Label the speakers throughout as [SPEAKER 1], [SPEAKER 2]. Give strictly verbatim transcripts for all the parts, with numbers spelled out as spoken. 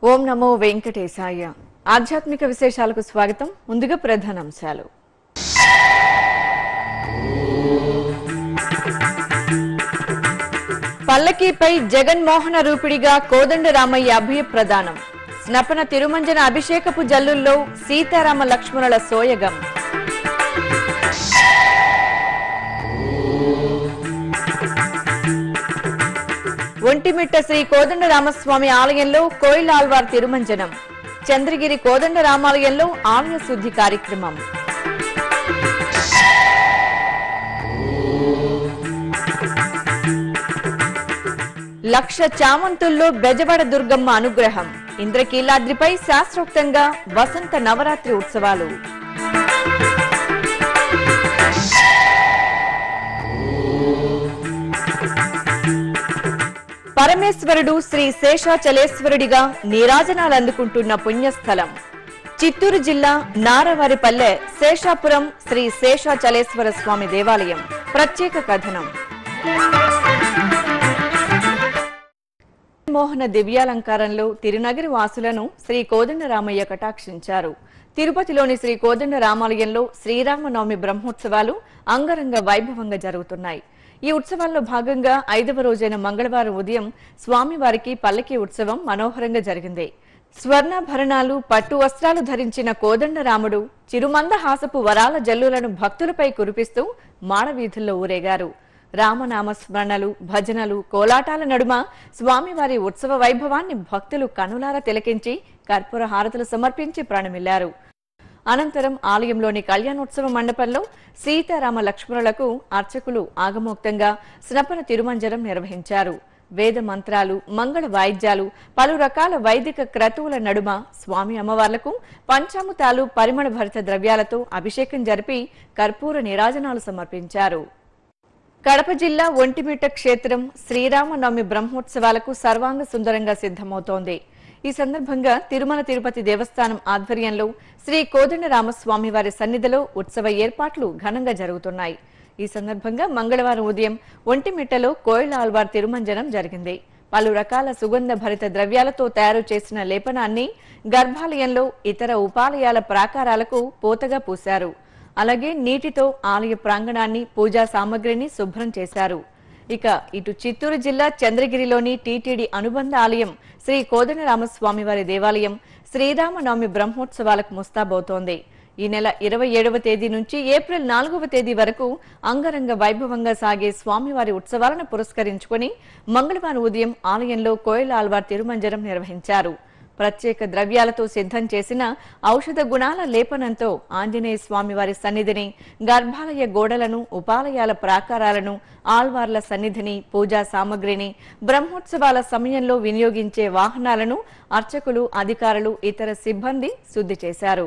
[SPEAKER 1] ఓం నమో వెంకటేశాయ. ఆధ్యాత్మిక విశేషాలకు స్వాగతం. ముందుగా ప్రధానాంశాలు. పల్లకీపై జగన్మోహన రూపిడిగా కోదండరామయ్య అభయ ప్రదానం. స్నపన తిరుమంజన అభిషేకపు జల్లుల్లో సీతారామ లక్ష్మణుల సోయగం. ఒంటిమిట్ట శ్రీ కోదండరామస్వామి ఆలయంలో కోయిలాల్వార్ తిరుమంజనం. చంద్రగిరి కోదండరామాలయంలో ఆలయ శుద్ధి కార్యక్రమం. లక్ష చామంతుల్లో బెజవాడ దుర్గమ్మ అనుగ్రహం. ఇంద్రకీలాద్రిపై శాస్త్రోక్తంగా వసంత నవరాత్రి ఉత్సవాలు. పరమేశ్వరుడు శ్రీ శేషాచలేశ్వరుడిగా నీరాజనాలు అందుకుంటున్న పుణ్యస్థలం. చిత్తూరు జిల్లా నారవారిపల్లె శేషాపురం శ్రీ శేషాచలేశ్వర స్వామి దేవాలయం. ప్రత్యేక కథనం. మోహన దివ్యాలంకారంలో తిరునగరి వాసులను శ్రీ కోదండరామయ్య కటాక్షించారు. తిరుపతిలోని శ్రీ కోదండరామాలయంలో శ్రీరామనవమి బ్రహ్మోత్సవాలు అంగరంగ వైభవంగా జరుగుతున్నాయి. ఈ ఉత్సవాల్లో భాగంగా ఐదవ రోజైన మంగళవారం ఉదయం స్వామివారికి పల్లకీ ఉత్సవం మనోహరంగా జరిగింది. స్వర్ణాభరణాలు, పట్టు వస్త్రాలు ధరించిన కోదండరాముడు చిరుమందహాసపు వరాల జల్లులను భక్తులపై కురిపిస్తూ మాడవీధుల్లో ఊరేగారు. రామనామ స్మరణలు, భజనలు, కోలాటాల నడుమ స్వామివారి ఉత్సవ వైభవాన్ని భక్తులు కనులారా తిలకించి కర్పూర హారతులు సమర్పించి ప్రణమిల్లారు. అనంతరం ఆలయంలోని కళ్యాణోత్సవ మండపంలో సీతారామ లక్ష్మణులకు అర్చకులు ఆగమోక్తంగా స్నపన తిరుమంజనం నిర్వహించారు. వేద మంత్రాలు, మంగళ వాయిద్యాలు, పలు రకాల వైదిక క్రతువుల నడుమ స్వామి అమ్మవార్లకు పంచామృతాలు, పరిమళ భరిత ద్రవ్యాలతో అభిషేకం జరిపి కర్పూర నీరాజనాలు సమర్పించారు. కడప జిల్లా ఒంటిమిట్ట క్షేత్రం శ్రీరామనవమి బ్రహ్మోత్సవాలకు సర్వాంగ సుందరంగా సిద్ధమవుతోంది. ఈ సందర్భంగా తిరుమల తిరుపతి దేవస్థానం ఆధ్వర్యంలో శ్రీ కోదండరామస్వామి వారి సన్నిధిలో ఉత్సవ ఏర్పాట్లు ఘనంగా జరుగుతున్నాయి. ఈ సందర్భంగా మంగళవారం ఉదయం ఒంటిమిట్టలో కోయిలాల్వార్ తిరుమంజనం జరిగింది. పలు రకాల సుగంధ భరిత ద్రవ్యాలతో తయారు చేసిన లేపనాన్ని గర్భాలయంలో ఇతర ఉపాలయాల ప్రాకారాలకు పోతగా పూశారు. అలాగే నీటితో ఆలయ ప్రాంగణాన్ని, పూజా సామగ్రిని శుభ్రం చేశారు. ఇక ఇటు చిత్తూరు జిల్లా చంద్రగిరిలోని టీటీడీ అనుబంధ ఆలయం శ్రీ కోదండరామస్వామి వారి దేవాలయం శ్రీరామనవమి బ్రహ్మోత్సవాలకు ముస్తాబవుతోంది. ఈ నెల ఇరవై ఏడవ తేదీ నుంచి ఏప్రిల్ నాలుగవ తేదీ వరకు అంగరంగ వైభవంగా సాగే స్వామివారి ఉత్సవాలను పురస్కరించుకుని మంగళవారం ఉదయం ఆలయంలో కోయిలాల్వార్ తిరుమంజనం నిర్వహించారు. ప్రత్యేక ద్రవ్యాలతో సిద్ధం చేసిన ఔషధ గుణాల లేపనంతో ఆంజనేయ స్వామివారి సన్నిధిని, గర్భాలయ గోడలను, ఉపాలయాల ప్రాకారాలను, ఆల్వార్ల సన్నిధిని, పూజా సామగ్రిని, బ్రహ్మోత్సవాల సమయంలో వినియోగించే వాహనాలను అర్చకులు, అధికారులు, ఇతర సిబ్బంది శుద్ధి చేశారు.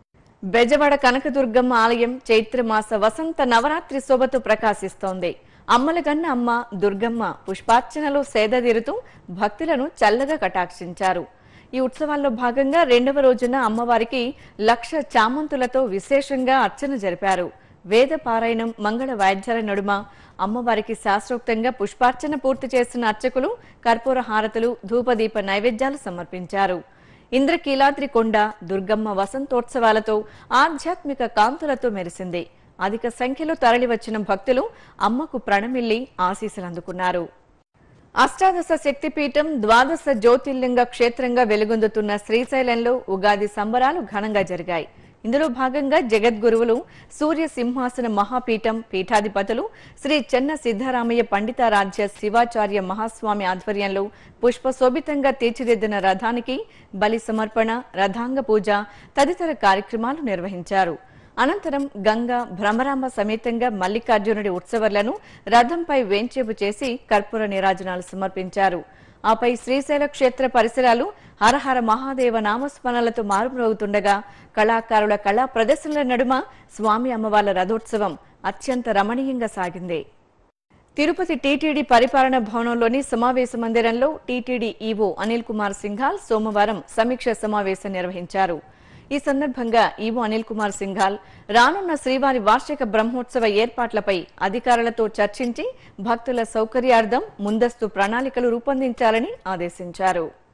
[SPEAKER 1] బెజవాడ కనకదుర్గమ్మ ఆలయం చైత్రమాస వసంత నవరాత్రి శోభతో ప్రకాశిస్తోంది. అమ్మలగన్న అమ్మ దుర్గమ్మ పుష్పార్చనలో సేదతీరుతూ భక్తులను చల్లగా కటాక్షించారు. ఈ ఉత్సవాల్లో భాగంగా రెండవ రోజున అమ్మవారికి లక్ష చామంతులతో విశేషంగా అర్చన జరిపారు. వేద పారాయణం, మంగళ వాయిద్యాల నడుమ అమ్మవారికి శాస్త్రోక్తంగా పుష్పార్చన పూర్తి చేసిన అర్చకులు కర్పూర హారతులు, ధూపదీప నైవేద్యాలు సమర్పించారు. ఇంద్రకీలాద్రి కొండ దుర్గమ్మ వసంతోత్సవాలతో ఆధ్యాత్మిక కాంతులతో మెరిసింది. అధిక సంఖ్యలో తరలివచ్చిన భక్తులు అమ్మకు ప్రణమిల్లి ఆశీస్సులందుకున్నారు. అష్టాదశ శక్తిపీఠం, ద్వాదశ జ్యోతిర్లింగ క్షేత్రంగా వెలుగొందుతున్న శ్రీశైలంలో ఉగాది సంబరాలు ఘనంగా జరిగాయి. ఇందులో భాగంగా జగద్గురువులు, సూర్య సింహాసన మహాపీఠం పీఠాధిపతులు శ్రీ చెన్న సిద్ధరామయ్య పండితారాధ్య శివాచార్య మహాస్వామి ఆధ్వర్యంలో పుష్పశోభితంగా తీర్చిదిద్దిన రథానికి బలి సమర్పణ, రథాంగ పూజ తదితర కార్యక్రమాలు నిర్వహించారు. అనంతరం గంగా, భ్రమరాంబ సమేతంగా మల్లికార్జునుడి ఉత్సవాలను రథంపై వేంచేపు చేసి కర్పూర నీరాజనాలు సమర్పించారు. ఆపై శ్రీశైల క్షేత్ర పరిసరాలు హరహర మహాదేవ నామస్మరణలతో మారుమ్రోగుతుండగా కళాకారుల కళా ప్రదర్శనల నడుమ స్వామి అమ్మవార్ల రథోత్సవం అత్యంత రమణీయంగా సాగింది. తిరుపతి టీటీడీ పరిపాలన భవనంలోని సమావేశ మందిరంలో టీటీడీ ఈవో అనిల్ కుమార్ సింఘాల్ సోమవారం సమీక్ష సమావేశం నిర్వహించారు. ఈ సందర్భంగా ఈవో అనిల్ కుమార్ సింఘాల్ రానున్న శ్రీవారి వార్షిక బ్రహ్మోత్సవ ఏర్పాట్లపై అధికారులతో చర్చించి భక్తుల సౌకర్యార్థం ముందస్తు ప్రణాళికలు రూపొందించాలని ఆదేశించారు.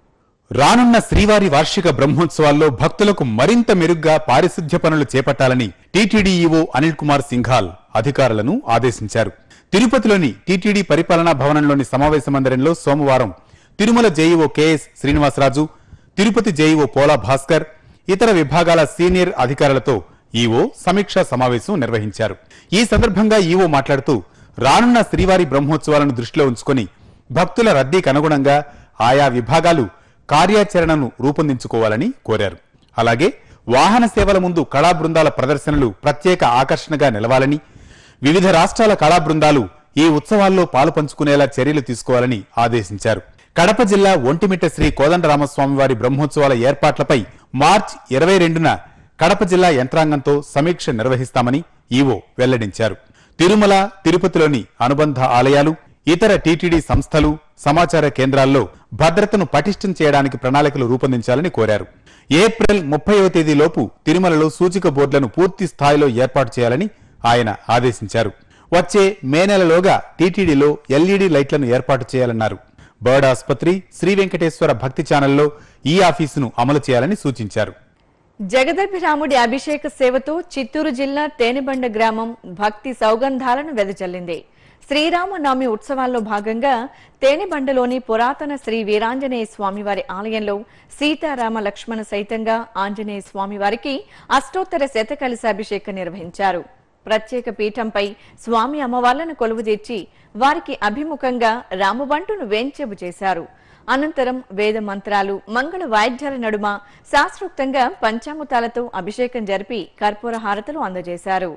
[SPEAKER 2] రానున్న శ్రీవారి వార్షిక బ్రహ్మోత్సవాల్లో భక్తులకు మరింత మెరుగ్గా పారిశుధ్య పనులు చేపట్టాలని టీటీడీ ఈవో అనిల్ కుమార్ సింఘాల్ అధికారులను ఆదేశించారు. తిరుపతిలోని టీటీడీ పరిపాలనా భవనంలోని సమావేశ మందిరంలో సోమవారం Tirumala JEO KS Srinivasaraju, Tirupati JEO Pola Bhaskar, ఇతర విభాగాల సీనియర్ అధికారులతో ఈవో సమీక్షా సమావేశం నిర్వహించారు. ఈ సందర్భంగా ఈవో మాట్లాడుతూ రానున్న శ్రీవారి బ్రహ్మోత్సవాలను దృష్టిలో ఉంచుకొని భక్తుల రద్దీకి అనుగుణంగా ఆయా విభాగాలు కార్యాచరణను రూపొందించుకోవాలని కోరారు. అలాగే వాహన సేవల ముందు కళా బృందాల ప్రదర్శనలు ప్రత్యేక ఆకర్షణగా నిలవాలని, వివిధ రాష్ట్రాల కళా బృందాలు ఈ ఉత్సవాల్లో పాలు పంచుకునేలా చర్యలు తీసుకోవాలని ఆదేశించారు. కడప జిల్లా ఒంటిమిట్ట శ్రీ కోదండరామస్వామివారి బ్రహ్మోత్సవాల ఏర్పాట్లపై మార్చి ఇరవై రెండున కడప జిల్లా యంత్రాంగంతో సమీక్ష నిర్వహిస్తామని ఈవో వెల్లడించారు. తిరుమల, తిరుపతిలోని అనుబంధ ఆలయాలు, ఇతర టీటీడీ సంస్థలు, సమాచార కేంద్రాల్లో భద్రతను పటిష్టం చేయడానికి ప్రణాళికలు రూపొందించాలని కోరారు. ఏప్రిల్ ముప్పైవ తేదీలోపు తిరుమలలో సూచిక బోర్డులను పూర్తి స్థాయిలో ఏర్పాటు చేయాలని ఆయన ఆదేశించారు. వచ్చే మే నెలలోగా టీటీడీలో ఎల్ఈడీ లైట్లను ఏర్పాటు చేయాలన్నారు. బర్డ్ ఆసుపత్రి, శ్రీ వెంకటేశ్వర భక్తి ఛానల్లో ఈ ఆఫీసును అమలు చేయాలని సూచించారు.
[SPEAKER 1] జగదభిరాముడి అభిషేక సేవతో చిత్తూరు జిల్లా తేనెబండ గ్రామం భక్తి సౌగంధాలను వెదజల్లింది. శ్రీరామనవమి ఉత్సవాల్లో భాగంగా తేనెబండలోని పురాతన శ్రీ వీరాంజనేయ స్వామివారి ఆలయంలో సీతారామ లక్ష్మణ సైతంగా ఆంజనేయ స్వామివారికి అష్టోత్తర శతకలశాభిషేకం నిర్వహించారు. ప్రత్యేక పీఠంపై స్వామి అమ్మవార్లను కొలువుదీర్చి వారికి అభిముఖంగా రామబంటును వేంచేపు చేశారు. అనంతరం వేద మంత్రాలు, మంగళ వాయిద్యాల నడుమ శాస్త్రోక్తంగా పంచామృతాలతో అభిషేకం జరిపి కర్పూర హారతులు అందజేశారు.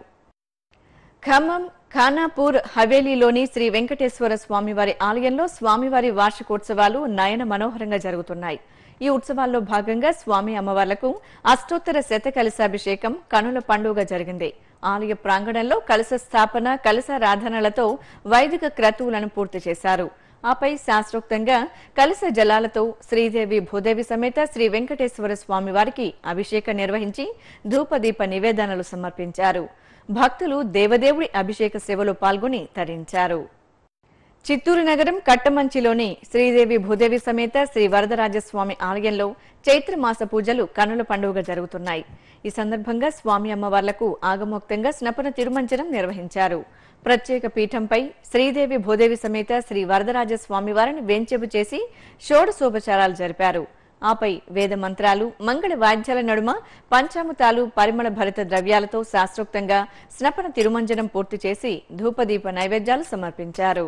[SPEAKER 1] ఖమ్మం ఖానాపూర్ హవేలీలోని శ్రీ వెంకటేశ్వర స్వామివారి ఆలయంలో స్వామివారి వార్షికోత్సవాలు నయన మనోహరంగా జరుగుతున్నాయి. ఈ ఉత్సవాల్లో భాగంగా స్వామి అమ్మవార్లకు అష్టోత్తర శతకలశాభిషేకం కనుల పండుగ జరిగింది. ఆలయ ప్రాంగణంలో కలశ స్థాపన, కలశారాధనలతో వైదిక క్రతువులను పూర్తి చేశారు. ఆపై శాస్త్రోక్తంగా కలశ జలాలతో శ్రీదేవి భూదేవి సమేత శ్రీ వెంకటేశ్వర స్వామి వారికి అభిషేకం నిర్వహించి ధూపదీప నివేదనలు సమర్పించారు. భక్తులు దేవదేవుడి అభిషేక సేవలో పాల్గొని తరించారు. చిత్తూరు నగరం కట్టమంచిలోని శ్రీదేవి భూదేవి సమేత శ్రీ వరదరాజస్వామి ఆలయంలో చైత్రమాస పూజలు కనుల పండుగ జరుగుతున్నాయి. ఈ సందర్భంగా స్వామి అమ్మవార్లకు ఆగమోక్తంగా స్నపన తిరుమంజనం నిర్వహించారు. ప్రత్యేక పీఠంపై శ్రీదేవి భూదేవి సమేత శ్రీ వరదరాజస్వామి వారిని వేంచెపు చేసి షోడశోపచారాలు జరిపారు. ఆపై వేద మంత్రాలు, మంగళ వాద్యాల నడుమ పంచామృతాలు, పరిమళ భరిత ద్రవ్యాలతో శాస్త్రోక్తంగా స్నపన తిరుమంజనం పూర్తి చేసి ధూపదీప నైవేద్యాలు సమర్పించారు.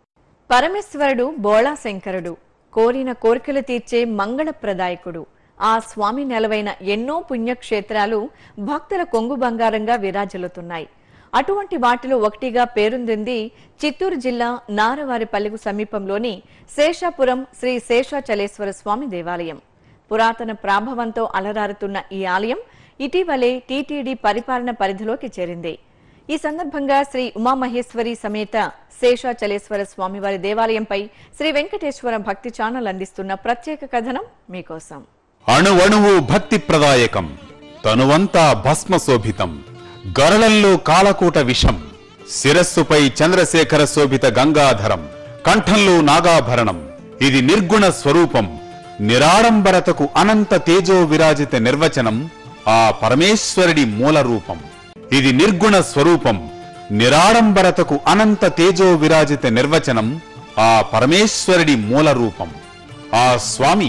[SPEAKER 1] పరమేశ్వరుడు బోళా శంకరుడు, కోరిన కోరికలు తీర్చే మంగళప్రదాయకుడు. ఆ స్వామి నెలవైన ఎన్నో పుణ్యక్షేత్రాలు భక్తుల కొంగు బంగారంగా విరాజిల్లుతున్నాయి. అటువంటి వాటిలో ఒకటిగా పేరొందింది చిత్తూరు జిల్లా నారవారిపల్లెకు సమీపంలోని శేషాపురం శ్రీ శేషాచలేశ్వర స్వామి దేవాలయం. పురాతన ప్రాభవంతో అలరారుతున్న ఈ ఆలయం ఇటీవలే టీటీడీ పరిపాలన పరిధిలోకి చేరింది. ఈ సందర్భంగా శ్రీ ఉమామహేశ్వరి సమేత శేషాచలేశ్వర స్వామివారి దేవాలయంపై శ్రీ వెంకటేశ్వర భక్తి ఛానల్ అందిస్తున్న ప్రత్యేక కథనం మీకోసం.
[SPEAKER 2] అణువణువు భక్తి ప్రదాయకం, తనువంతా భస్మ శోభితం, గరళంలో కాలకూట విషం, శిరస్సుపై చంద్రశేఖర శోభిత గంగాధరం, కంఠంలో నాగాభరణం. ఇది నిర్గుణ స్వరూపం, నిరాడంబరతకు అనంత తేజో విరాజిత నిర్వచనం, ఆ పరమేశ్వరుడి మూల రూపం. ఇది నిర్గుణ స్వరూపం, నిరాడంబరతకు అనంత తేజో విరాజిత నిర్వచనం, ఆ పరమేశ్వరుడి మూల రూపం. ఆ స్వామి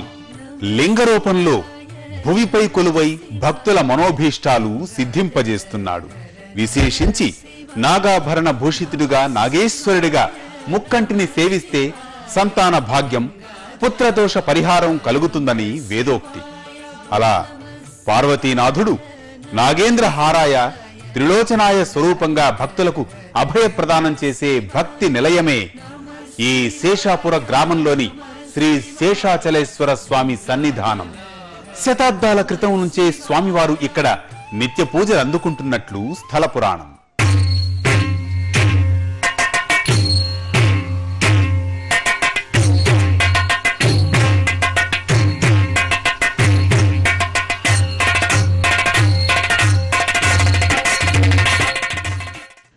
[SPEAKER 2] లింగరూపంలో భువిపై కొలువై భక్తుల మనోభీష్టాలు సిద్ధింపజేస్తున్నాడు. విశేషించి నాగాభరణ భూషితుడిగా నాగేశ్వరుడిగా ముక్కంటిని సేవిస్తే సంతాన భాగ్యం, పుత్రదోష పరిహారం కలుగుతుందని వేదోక్తి. అలా పార్వతీనాథుడు నాగేంద్ర హారాయ త్రిలోచనాయ స్వరూపంగా భక్తులకు అభయ ప్రదానం చేసే భక్తి నిలయమే ఈ శేషాపుర గ్రామంలోని శ్రీ శేషాచలేశ్వర స్వామి సన్నిధానం. శతాబ్దాల క్రితం నుంచే స్వామివారు ఇక్కడ నిత్య పూజలు అందుకుంటున్నట్లు స్థల పురాణం.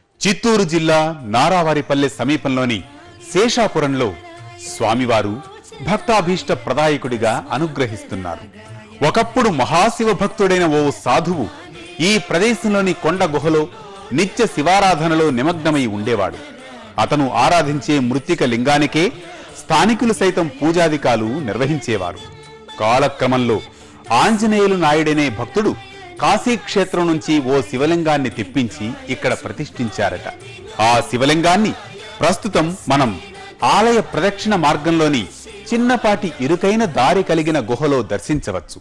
[SPEAKER 2] చిత్తూరు జిల్లా నారావారిపల్లె సమీపంలోని శేషాపురంలో స్వామివారు భక్తాభీష్ట ప్రదాయకుడిగా అనుగ్రహిస్తున్నారు. ఒకప్పుడు మహాశివ భక్తుడైన ఓ సాధువు ఈ ప్రదేశంలోని కొండ గుహలో నిత్య శివారాధనలో నిమగ్నమై ఉండేవాడు. అతను ఆరాధించే మృత్తిక లింగానికే స్థానికులు సైతం పూజాధికాలు నిర్వహించేవారు. కాలక్రమంలో ఆంజనేయులు నాయుడనే భక్తుడు కాశీక్షేత్రం నుంచి ఓ శివలింగాన్ని తెప్పించి ఇక్కడ ప్రతిష్ఠించారట. ఆ శివలింగాన్ని ప్రస్తుతం మనం ఆలయ ప్రదక్షిణ మార్గంలోని చిన్నపాటి ఇరుకైన దారి కలిగిన గుహలో దర్శించవచ్చు.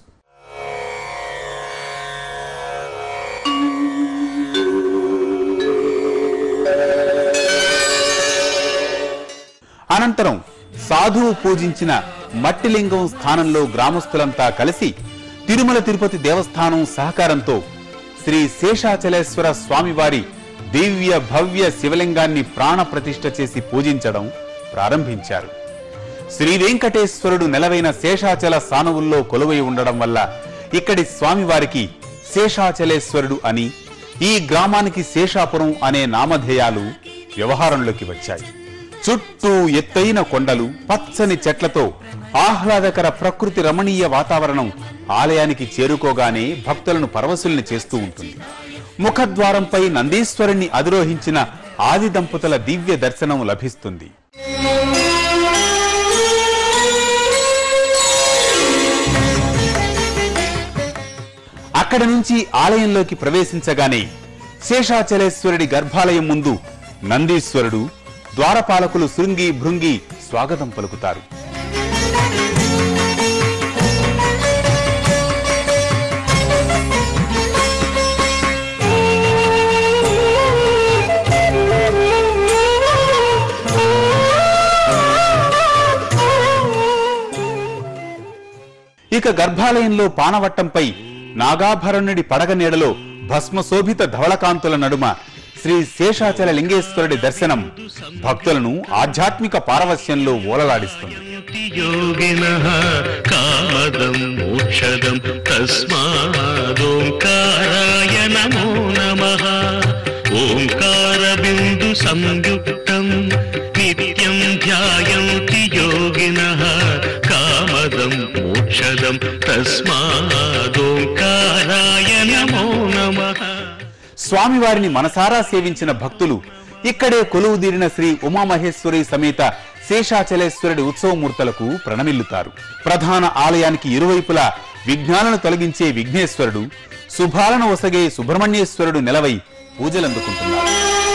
[SPEAKER 2] అనంతరం సాధువు పూజించిన మట్టిలింగం స్థానంలో గ్రామస్తులంతా కలిసి తిరుమల తిరుపతి దేవస్థానం సహకారంతో శ్రీ శేషాచలేశ్వర స్వామివారి దివ్య భవ్య శివలింగాన్ని ప్రాణ ప్రతిష్ఠ చేసి పూజించడం ప్రారంభించారు. శ్రీ వెంకటేశ్వరుడు నెలవైన శేషాచల సానువుల్లో కొలువై ఉండడం వల్ల ఇక్కడి స్వామివారికి శేషాచలేశ్వరుడు అని, ఈ గ్రామానికి శేషాపురం అనే నామధేయాలు వ్యవహారంలోకి వచ్చాయి. చుట్టూ ఎత్తైన కొండలు, పచ్చని చెట్లతో ఆహ్లాదకర ప్రకృతి రమణీయ వాతావరణం ఆలయానికి చేరుకోగానే భక్తులను పరవశుల్ని చేస్తూ ఉంటుంది. ముఖద్వారంపై నందీశ్వరుణ్ణి అధిరోహించిన ఆది దంపతుల దివ్య దర్శనం లభిస్తుంది. అక్కడి నుంచి ఆలయంలోకి ప్రవేశించగానే శేషాచలేశ్వరుడి గర్భాలయం ముందు నందీశ్వరుడు, ద్వారపాలకులు శృంగి భృంగి స్వాగతం పలుకుతారు. ఇక గర్భాలయంలో పానవట్టంపై నాగాభరణుడి పడగ నీడలో భస్మశోభిత ధవళకాంతుల నడుమ శ్రీ శేషాచల లింగేశ్వరుడి దర్శనం భక్తులను ఆధ్యాత్మిక పారవస్యంలో ఓలలాడిస్తుంది. స్వామివారిని మనసారా సేవించిన భక్తులు ఇక్కడే కొలువుదీరిన శ్రీ ఉమామహేశ్వరి సమేత శేషాచలేశ్వరుడి ఉత్సవమూర్తులకు ప్రణమిల్లుతారు. ప్రధాన ఆలయానికి ఇరువైపులా విఘ్నాలను తొలగించే విఘ్నేశ్వరుడు, శుభాలను ఒసగే సుబ్రహ్మణ్యేశ్వరుడు నెలవై పూజలందుకుంటున్నారు.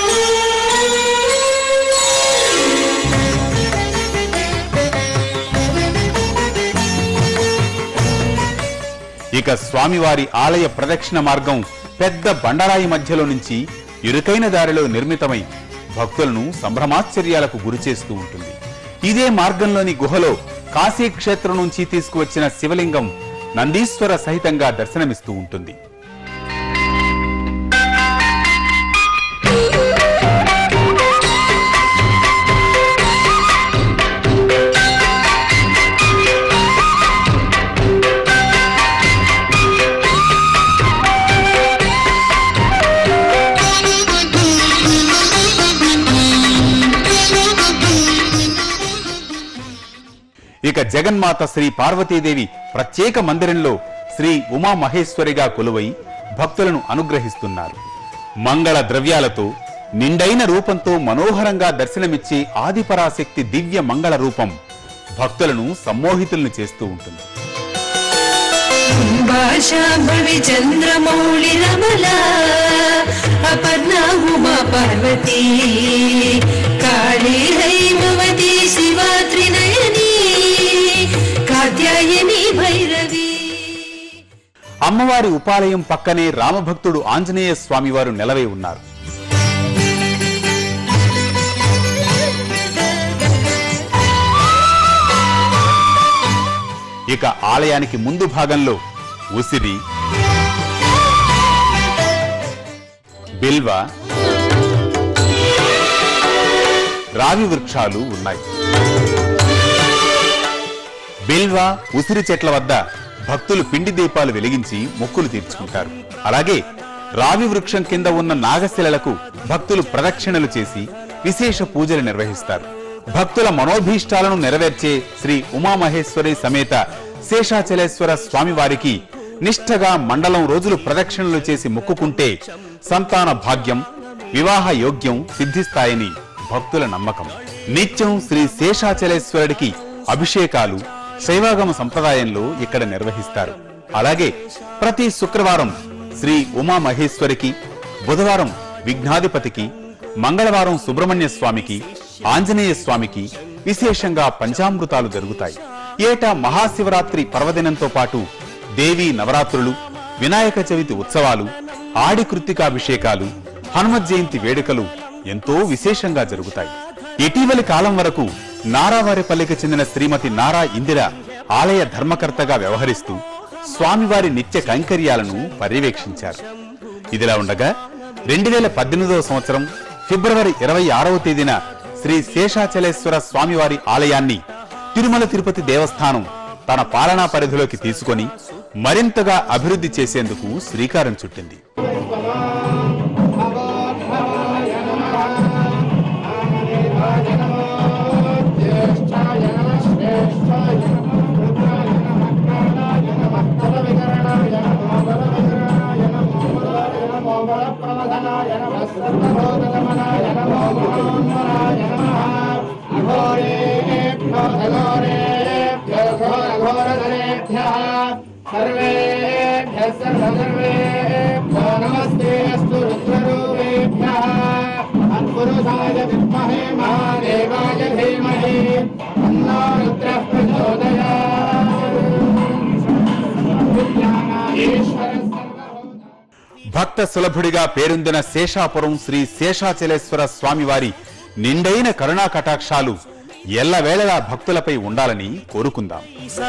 [SPEAKER 2] ఇక స్వామివారి ఆలయ ప్రదక్షిణ మార్గం పెద్ద బండరాయి మధ్యలో నుంచి ఇరుకైన దారిలో నిర్మితమై భక్తులను సంభ్రమాశ్చర్యాలకు గురిచేస్తూ ఉంటుంది. ఇదే మార్గంలోని గుహలో కాశీక్షేత్రం నుంచి తీసుకువచ్చిన శివలింగం నందీశ్వర సహితంగా దర్శనమిస్తూ ఉంటుంది. ఇక జగన్మాత శ్రీ పార్వతీదేవి ప్రత్యేక మందిరంలో శ్రీ ఉమామహేశ్వరిగా కొలువై భక్తులను అనుగ్రహిస్తున్నారు. మంగళ ద్రవ్యాలతో నిండైన రూపంతో మనోహరంగా దర్శనమిచ్చే ఆదిపరాశక్తి దివ్య మంగళ రూపం భక్తులను సమ్మోహితులను చేస్తూ ఉంటుంది. అమ్మవారి ఉపాలయం పక్కనే రామభక్తుడు ఆంజనేయ స్వామివారు నెలవై ఉన్నారు. ఇక ఆలయానికి ముందు భాగంలో ఉసిరి, బిల్వ, రావి వృక్షాలు ఉన్నాయి. బిల్వ, ఉసిరి చెట్ల వద్ద భక్తులు పిండి దీపాలు వెలిగించి మొక్కులు తీర్చుకుంటారు. అలాగే రావి వృక్షం కింద ఉన్న నాగశిలలకు భక్తులు ప్రదక్షిణలు చేసి విశేష పూజలు నిర్వహిస్తారు. భక్తుల మనోభీష్టాలను నెరవేర్చే శ్రీ ఉమామహేశ్వరి సమేత శేషాచలేశ్వర స్వామివారికి నిష్ఠగా మండలం రోజులు ప్రదక్షిణలు చేసి మొక్కుకుంటే సంతాన భాగ్యం, వివాహ యోగ్యం సిద్ధిస్తాయని భక్తుల నమ్మకం. నిత్యం శ్రీ శేషాచలేశ్వరుడికి అభిషేకాలు శైవాగమ సంప్రదాయంలో ఇక్కడ నిర్వహిస్తారు. అలాగే ప్రతి శుక్రవారం శ్రీ ఉమామహేశ్వరికి, బుధవారం విఘ్నాధిపతికి, మంగళవారం సుబ్రహ్మణ్య స్వామికి, ఆంజనేయ స్వామికి విశేషంగా పంచామృతాలు జరుగుతాయి. ఏటా మహాశివరాత్రి పర్వదినంతో పాటు దేవీ నవరాత్రులు, వినాయక చవితి ఉత్సవాలు, ఆడి కృత్తికాభిషేకాలు, హనుమత్ జయంతి వేడుకలు ఎంతో విశేషంగా జరుగుతాయి. ఇటీవలి కాలం వరకు నారావారిపల్లికి చెందిన శ్రీమతి నారా ఇందిర ఆలయ ధర్మకర్తగా వ్యవహరిస్తూ స్వామివారి నిత్య కైంకర్యాలను పర్యవేక్షించారు. ఇదిలా ఉండగా రెండు వేల పద్దెనిమిదవ సంవత్సరం ఫిబ్రవరి ఇరవై ఆరవ తేదీన శ్రీ శేషాచలేశ్వర స్వామివారి ఆలయాన్ని తిరుమల తిరుపతి దేవస్థానం తన పాలనా పరిధిలోకి తీసుకొని మరింతగా అభివృద్ధి చేసేందుకు శ్రీకారం చుట్టింది. భక్త సులభుడిగా పేరొందిన శేషాపురం శ్రీ శేషాచలేశ్వర స్వామివారి నిండైన కరుణా కటాక్షాలు ఎల్లవేళలా భక్తులపై ఉండాలని కోరుకుందాం.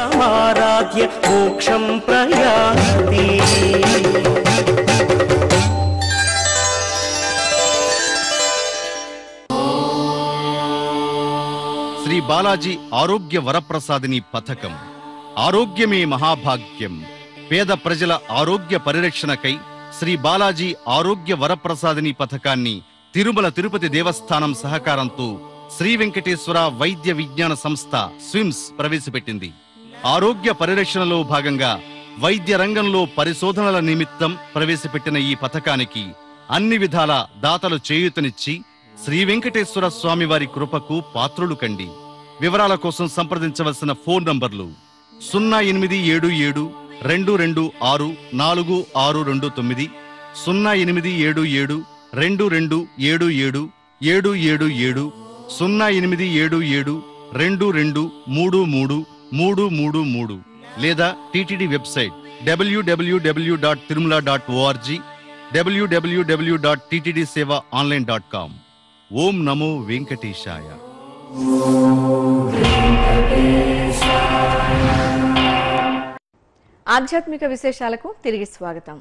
[SPEAKER 3] శ్రీ బాలాజీ ఆరోగ్య వరప్రసాదిని పథకం. ఆరోగ్యమే మహాభాగ్యం. పేద ప్రజల ఆరోగ్య పరిరక్షణకై శ్రీ బాలాజీ ఆరోగ్య వరప్రసాదిని పథకాన్ని తిరుమల తిరుపతి దేవస్థానం సహకారంతో శ్రీ వెంకటేశ్వర వైద్య విజ్ఞాన సంస్థ స్విమ్స్ ప్రవేశపెట్టింది. ఆరోగ్య పరిరక్షణలో భాగంగా వైద్య రంగంలో పరిశోధనల నిమిత్తం ప్రవేశపెట్టిన ఈ పథకానికి అన్ని విధాల దాతలు చేయూతనిచ్చి శ్రీ వెంకటేశ్వర స్వామి వారి కృపకు పాత్రులు కండి. వివరాల కోసం సంప్రదించవలసిన ఫోన్ నంబర్లు సున్నా ఎనిమిది ఏడు ఏడు రెండు రెండు ఆరు నాలుగు ఆరు రెండు తొమ్మిది, సున్నా ఎనిమిది ఏడు ఏడు రెండు రెండు ఏడు ఏడు ఏడు ఏడు ఏడు, సున్నా ఎనిమిది ఏడు ఏడు రెండు రెండు మూడు మూడు మూడు మూడు మూడు, లేదా TTD website W W W dot Tirumala dot O R G, W W W dot TTD seva online dot com. ఓం నమో వెంకటేశాయ.
[SPEAKER 1] ఆధ్యాత్మిక విశేషాలకు తిరిగి స్వాగతం.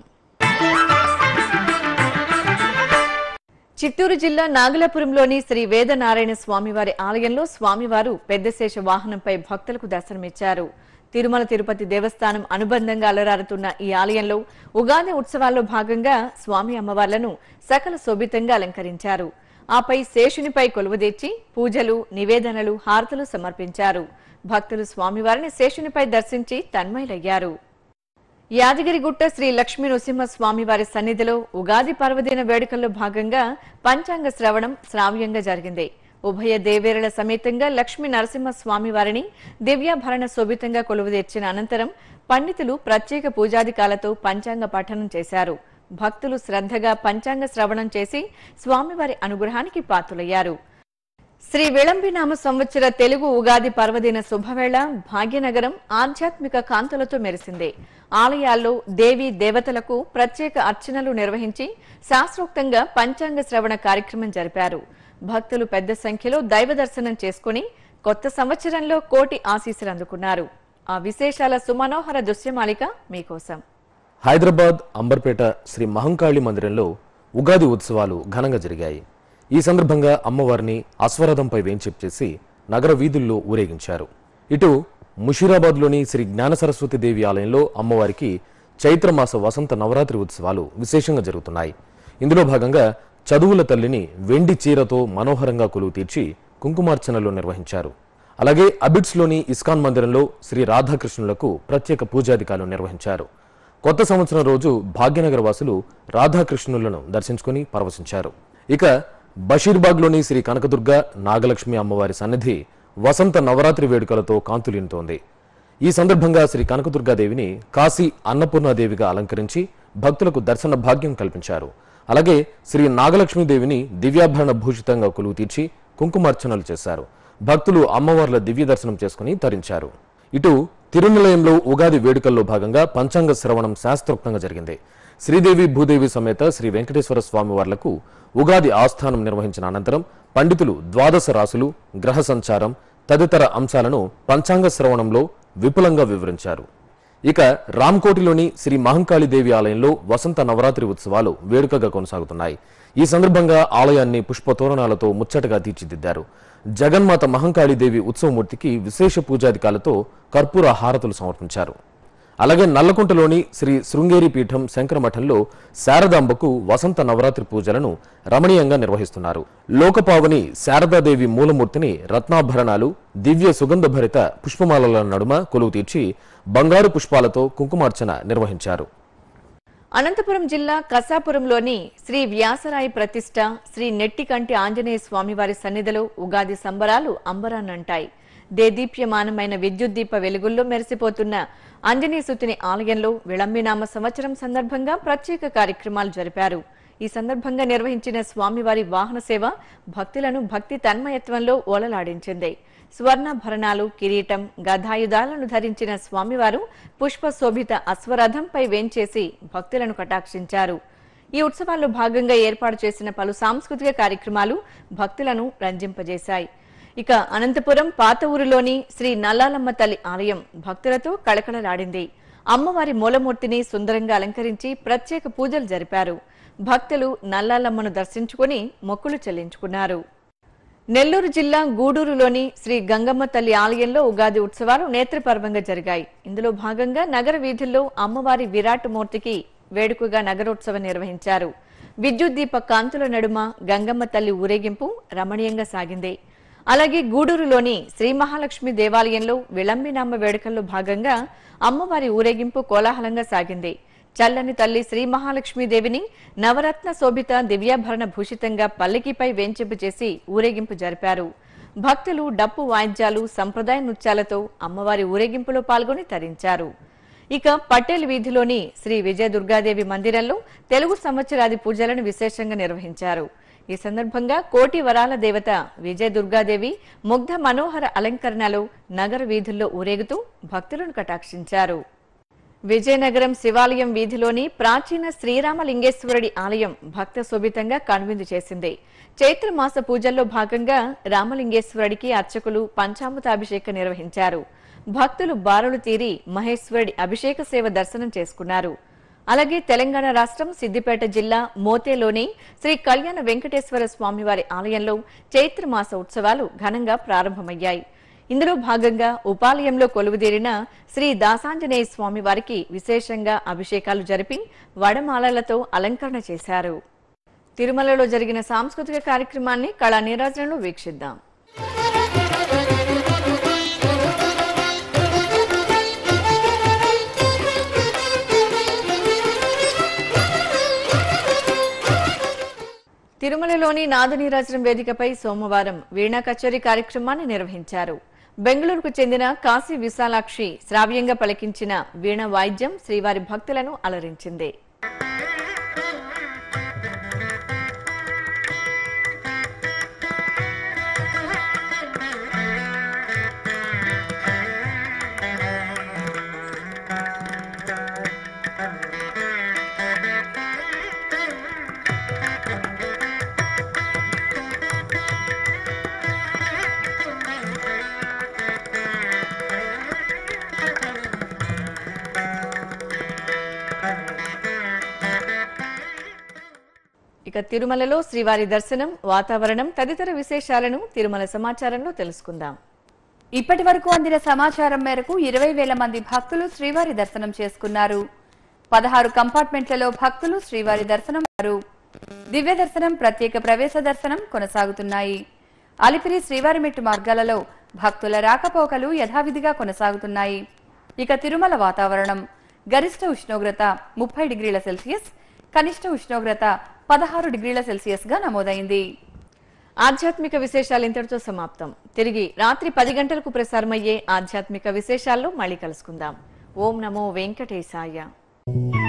[SPEAKER 1] చిత్తూరు జిల్లా నాగలాపురంలోని శ్రీ వేదనారాయణ స్వామివారి ఆలయంలో స్వామివారు పెద్దశేష వాహనంపై భక్తులకు దర్శనమిచ్చారు. తిరుమల తిరుపతి దేవస్థానం అనుబంధంగా అలరారుతున్న ఈ ఆలయంలో ఉగాది ఉత్సవాల్లో భాగంగా స్వామి అమ్మవార్లను సకల శోభితంగా అలంకరించారు. ఆపై శేషునిపై కొలువుదీర్చి పూజలు, నివేదనలు, హారతులు సమర్పించారు. భక్తులు స్వామివారిని శేషునిపై దర్శించి తన్మయులయ్యారు. యాదగిరిగుట్ట శ్రీ లక్ష్మీ నృసింహ స్వామివారి సన్నిధిలో ఉగాది పర్వదిన వేడుకల్లో భాగంగా పంచాంగ శ్రవణం శ్రావ్యంగా జరిగింది. ఉభయ దేవేరుల సమేతంగా లక్ష్మీ నరసింహ స్వామివారిని దివ్యాభరణ శోభితంగా కొలువుదీర్చిన అనంతరం పండితులు ప్రత్యేక పూజాధికాలతో పంచాంగ పఠనం చేశారు. భక్తులు శ్రద్ధగా పంచాంగ శ్రవణం చేసి స్వామివారి అనుగ్రహానికి పాత్రులయ్యారు. శ్రీ విళంబినామ సంవత్సర తెలుగు ఉగాది పర్వదిన శుభవేళ భాగ్యనగరం ఆధ్యాత్మిక కాంతులతో మెరిసింది. ఆలయాల్లో దేవీ దేవతలకు ప్రత్యేక అర్చనలు నిర్వహించి శాస్త్రోక్తంగా పంచాంగ శ్రవణ కార్యక్రమం జరిపారు. భక్తులు పెద్ద సంఖ్యలో దైవ దర్శనం చేసుకుని కొత్త సంవత్సరంలో కోటి ఆశీస్సులు అందుకున్నారు. ఆ విశేషాల సుమనోహర దృశ్యమాలిక మీకోసం.
[SPEAKER 4] హైదరాబాద్ అంబర్పేట శ్రీ మహంకాళి మందిరంలో ఉగాది ఉత్సవాలు ఘనంగా జరిగాయి. ఈ సందర్భంగా అమ్మవారిని అశ్వరథంపై వేంచేసి నగర వీధుల్లో ఊరేగించారు. ఇటు ముషీరాబాద్లోని శ్రీ జ్ఞాన సరస్వతి దేవి ఆలయంలో అమ్మవారికి చైత్రమాస వసంత నవరాత్రి ఉత్సవాలు విశేషంగా జరుగుతున్నాయి. ఇందులో భాగంగా చదువుల తల్లిని వెండి చీరతో మనోహరంగా కొలువు తీర్చి కుంకుమార్చనలు నిర్వహించారు. అలాగే అబిడ్స్లోని ఇస్కాన్ మందిరంలో శ్రీ రాధాకృష్ణులకు ప్రత్యేక పూజాధికారులు నిర్వహించారు. కొత్త సంవత్సరం రోజు భాగ్యనగర వాసులు రాధాకృష్ణులను దర్శించుకుని పరవశించారు. ఇక బషీర్బాగ్లోని శ్రీ కనకదుర్గ నాగలక్ష్మి అమ్మవారి సన్నిధి వసంత నవరాత్రి వేడుకలతో కాంతులీనుతోంది. ఈ సందర్భంగా శ్రీ కనకదుర్గాదేవిని కాశీ అన్నపూర్ణాదేవిగా అలంకరించి భక్తులకు దర్శన భాగ్యం కల్పించారు. అలాగే శ్రీ నాగలక్ష్మీదేవిని దివ్యాభరణ భూషితంగా కొలువు తీర్చి కుంకుమార్చనలు చేశారు. భక్తులు అమ్మవార్ల దివ్య దర్శనం చేసుకుని తరించారు. ఇటు తిరునిలయంలో ఉగాది వేడుకల్లో భాగంగా పంచాంగ శ్రవణం శాస్త్రోక్తంగా జరిగింది. శ్రీదేవి భూదేవి సమేత శ్రీ వెంకటేశ్వర స్వామి వార్లకు ఉగాది ఆస్థానం నిర్వహించిన అనంతరం పండితులు ద్వాదశ రాసులు, గ్రహ సంచారం తదితర అంశాలను పంచాంగ శ్రవణంలో విపులంగా వివరించారు. ఇక రామ్కోటిలోని శ్రీ మహంకాళీదేవి ఆలయంలో వసంత నవరాత్రి ఉత్సవాలు వేడుకగా కొనసాగుతున్నాయి. ఈ సందర్భంగా ఆలయాన్ని పుష్పతోరణాలతో ముచ్చటగా తీర్చిదిద్దారు. జగన్మాత మహంకాళీదేవి ఉత్సవమూర్తికి విశేష పూజాధికాలతో కర్పూర హారతులు సమర్పించారు. అలాగే నల్లకుంటలోని శ్రీ శృంగేరి పీఠం శంకరమఠంలో శారదాంబకు వసంత నవరాత్రి పూజలను రమణీయంగా నిర్వహిస్తున్నారు. లోకపావని శారదాదేవి మూలమూర్తిని రత్నాభరణాలు, దివ్య సుగంధభరిత పుష్పమాలల నడుమ కొలువు తీర్చి బంగారు పుష్పాలతో కుంకుమార్చన నిర్వహించారు.
[SPEAKER 1] అనంతపురం జిల్లా కసాపురంలోని శ్రీ వ్యాసరాయి ప్రతిష్ట శ్రీ నెట్టికంటి ఆంజనేయ స్వామివారి సన్నిధిలో ఉగాది సంబరాలు అంబరాన్నంటాయి. దేదీప్యమానమైన విద్యుత్ దీప వెలుగుల్లో మెరిసిపోతున్న ఆంజనేయసుతుని ఆలయంలో విళంబినామ సంవత్సరం సందర్భంగా ప్రత్యేక కార్యక్రమాలు జరిపారు. ఈ సందర్భంగా నిర్వహించిన స్వామివారి వాహన సేవ భక్తులను భక్తి తన్మయత్వంలో ఓలలాడించింది. స్వర్ణాభరణాలు, కిరీటం, గదాయుధాలను ధరించిన స్వామివారు పుష్పశోభిత అశ్వరథంపై వేంచేసి భక్తులను కటాక్షించారు. ఈ ఉత్సవాల్లో భాగంగా ఏర్పాటు చేసిన పలు సాంస్కృతిక కార్యక్రమాలు భక్తులను రంజింపజేశాయి. ఇక అనంతపురం పాత ఊరిలోని శ్రీ నల్లాలమ్మ తల్లి ఆలయం భక్తులతో కళకళలాడింది. అమ్మవారి మూలమూర్తిని సుందరంగా అలంకరించి ప్రత్యేక పూజలు జరిపారు. భక్తులు నల్లాలమ్మను దర్శించుకుని మొక్కులు చెల్లించుకున్నారు. నెల్లూరు జిల్లా గూడూరులోని శ్రీ గంగమ్మ తల్లి ఆలయంలో ఉగాది ఉత్సవాలు నేత్రపర్వంగా జరిగాయి. ఇందులో భాగంగా నగర వీధుల్లో అమ్మవారి విరాట్ మూర్తికి వేడుకగా నగరోత్సవం నిర్వహించారు. విద్యుత్ దీప కాంతుల నడుమ గంగమ్మ తల్లి ఊరేగింపు రమణీయంగా సాగింది. అలాగే గూడూరులోని శ్రీ మహాలక్ష్మి దేవాలయంలో విళంబినామ వేడుకల్లో భాగంగా అమ్మవారి ఊరేగింపు కోలాహలంగా సాగింది. చల్లని తల్లి శ్రీ మహాలక్ష్మీదేవిని నవరత్న శోభిత దివ్యాభరణ భూషితంగా పల్లకిపై వేంచింపు చేసి ఊరేగింపు జరిపారు. భక్తులు డప్పు వాయిద్యాలు, సంప్రదాయ నృత్యాలతో అమ్మవారి ఊరేగింపులో పాల్గొని తరించారు. ఇక పటేల్ వీధిలోని శ్రీ విజయ దుర్గాదేవి మందిరంలో తెలుగు సంవత్సరాది పూజలను విశేషంగా నిర్వహించారు. ఈ సందర్భంగా కోటి వరాల దేవత విజయ దుర్గాదేవి ముగ్ధ మనోహర అలంకరణలో నగర వీధుల్లో ఊరేగుతూ భక్తులను కటాక్షించారు. విజయనగరం శివాలయం వీధిలోని ప్రాచీన శ్రీరామలింగేశ్వరుడి ఆలయం భక్త శోభితంగా కనువిందు చేసింది. చైత్రమాస పూజల్లో భాగంగా రామలింగేశ్వరుడికి అర్చకులు పంచామృతాభిషేకం నిర్వహించారు. భక్తులు బారులు తీరి మహేశ్వరుడి అభిషేక సేవ దర్శనం చేసుకున్నారు. అలాగే తెలంగాణ రాష్ట్రం సిద్దిపేట జిల్లా మోతేలోని శ్రీ కళ్యాణ వెంకటేశ్వర స్వామివారి ఆలయంలో చైత్రమాస ఉత్సవాలు ఘనంగా ప్రారంభమయ్యాయి. ఇందులో భాగంగా ఉపాలయంలో కొలువుదీరిన శ్రీ దాసాంజనేయ స్వామి వారికి విశేషంగా అభిషేకాలు జరిపి వడమాలలతో అలంకరణ చేశారు. తిరుమలలో జరిగిన సాంస్కృతిక కార్యక్రమాన్ని కళా నీరాజనలో వీక్షిద్దాం. తిరుమలలోని నాదనీరాజనం వేదికపై సోమవారం వీణా కచేరీ కార్యక్రమాన్ని నిర్వహించారు. బెంగళూరుకు చెందిన కాశీ విశాలాక్షి శ్రావ్యంగా పలికించిన వీణ వాయిద్యం శ్రీవారి భక్తులను అలరించింది. ఇక తిరుమలలో శ్రీవారి దర్శనం, వాతావరణం తదితర విశేషాలను తిరుమల సమాచారంలో తెలుసుకుందాం.
[SPEAKER 5] ఇప్పటి వరకు అందిన సమాచారం మేరకు ఇరవై వేల మంది భక్తులు శ్రీవారి దర్శనం చేసుకున్నారు. పదహారు కంపార్ట్మెంట్లలో భక్తులు శ్రీవారి దర్శనం. దివ్య దర్శనం, ప్రత్యేక ప్రవేశ దర్శనం కొనసాగుతున్నాయి. అలిపిరి శ్రీవారిమెట్టు మార్గాలలో భక్తుల రాకపోకలు యథావిధిగా కొనసాగుతున్నాయి. ఇక తిరుమల వాతావరణం గరిష్ట ఉష్ణోగ్రత ముప్పై డిగ్రీల సెల్సియస్, కనిష్ట ఉష్ణోగ్రత పదహారు డిగ్రీల సెల్సియస్ గా నమోదైంది.
[SPEAKER 1] ఆధ్యాత్మిక విశేషాలు ఇంతటితో సమాప్తం. తిరిగి రాత్రి పది గంటలకు ప్రసారమయ్యే ఆధ్యాత్మిక విశేషాల్లో మళ్ళీ కలుసుకుందాం. ఓం నమో వెంకటేశాయ.